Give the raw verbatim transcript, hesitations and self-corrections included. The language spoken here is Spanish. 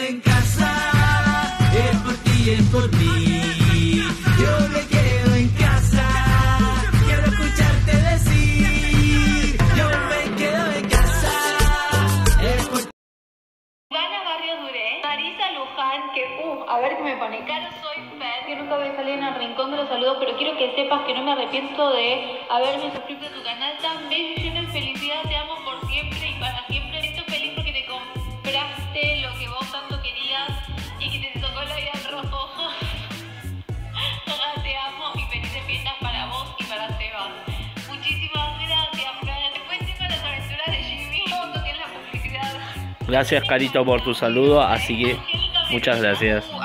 en casa, es por ti, es por mí. Yo me quedo en casa, quiero escucharte decir. Yo me quedo en casa, es por ti. Gana Barrio Duré, Marisa Luján, que uh, a ver qué me pone. Caro, soy Fer, que nunca voy a salir en el rincón de los saludos, pero quiero que sepas que no me arrepiento de haberme suscrito a tu canal tan bello y lleno de felicidad. Te amo por siempre y para siempre. Estoy feliz porque te compraste lo que vos tanto querías y que te tocó la vida en rojo. Te amo y felices fiestas para vos y para Sebas. Muchísimas gracias, Fer. Después tengo las aventuras de Jimmy, todo que es la publicidad. Gracias, Carito, por tu saludo, así que muchas gracias.